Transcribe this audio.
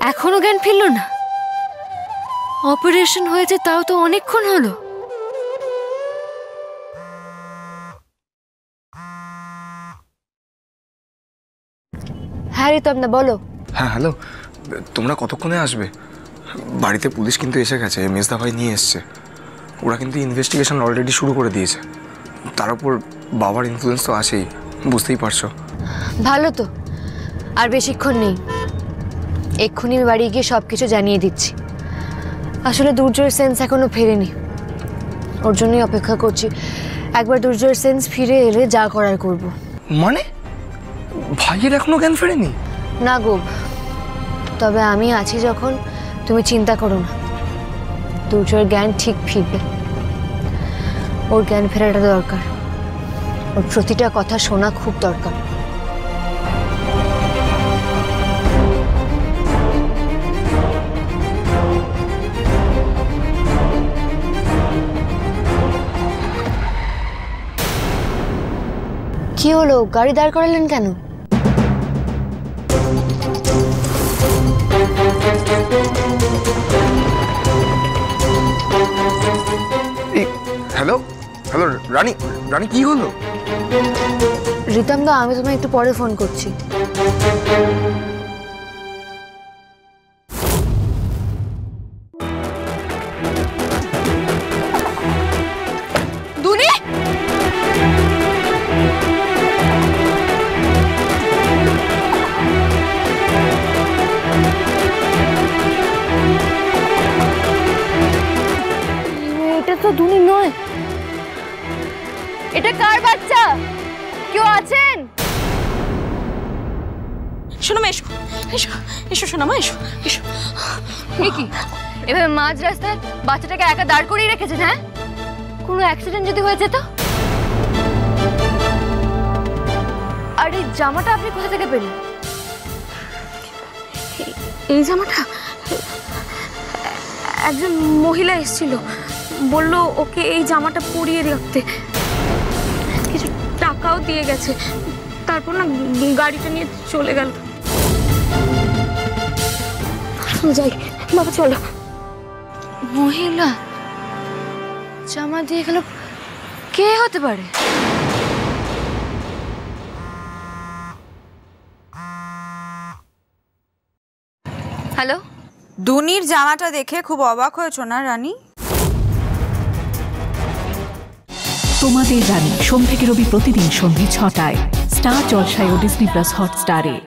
এখনো জ্ঞান ফিরল না? অপারেশন হয়েছে তাও তো অনেকক্ষণ হলো। হ্যাঁ রিতমদা বলো। হ্যাঁ হ্যালো, তোমরা কতক্ষণে আসবে? বাড়িতে পুলিশ কিন্তু এসে গেছে, মেজদা ভাই নিয়ে এসছে। ওরা কিন্তু ইনভেস্টিগেশন অলরেডি শুরু করে দিয়েছে। তার উপর বাবার ইনফ্লুয়েন্স তো আছেই, বুঝতেই পারছো। ভালো তো, আর বেশিক্ষণ নেই। এক্ষুনি আমি বাড়ি গিয়ে সব কিছু জানিয়ে দিচ্ছি। আসলে দুর্জয়ের সেন্স এখনো ফেরেনি, ওর জন্যই অপেক্ষা করছি। একবার দুর্জয়ের সেন্স ফিরে এলে যা করার করব। মানে ভাইয়ের এখনো জ্ঞান ফেরেনি? না গো, তবে আমি আছি যখন, তুমি চিন্তা করো না। দুর্জয়ের জ্ঞান ঠিক ফিরবে। ওর জ্ঞান ফেরাটা দরকার, ওর প্রতিটা কথা শোনা খুব দরকার। কি হলো, গাড়ি দাঁড় করালেন কেন? হ্যালো হ্যালো রানী, রানী কি হলো? রিতমদা, আমি তোমায় একটু পরে ফোন করছি। দুনি, এটা তো দুনি নয়। এটা কার বাচ্চা? কেউ আছেন? শোনো মা, এসো এসো এসো, শোনো মা, এসো এসো। কি এভাবে মাঝ রাস্তায় বাচ্চাটাকে একা দাঁড় করিয়ে রেখেছেন? হ্যাঁ, কোনো অ্যাক্সিডেন্ট যদি হয়ে যেত? আর এই জামাটা আপনি কোথা থেকে পেলেন? এই জামাটা একজন মহিলা এসেছিল, বলল ওকে এই জামাটা পরিয়ে রাখতে, কিছু টাকাও দিয়ে গেছে। তারপর না গাড়িটা নিয়ে চলে গেল। যাই বাবা, চলো। মহিলা জামা দিয়ে গেল, কে হতে পারে? হ্যালো, দুনির জামাটা দেখে খুব অবাক হয়েছো না রানী? তোমাদের রানী সোম থেকে রবি প্রতিদিন সন্ধ্যে ৬টায় স্টার জলসায় ও ডিজনি প্লাস হটস্টারে।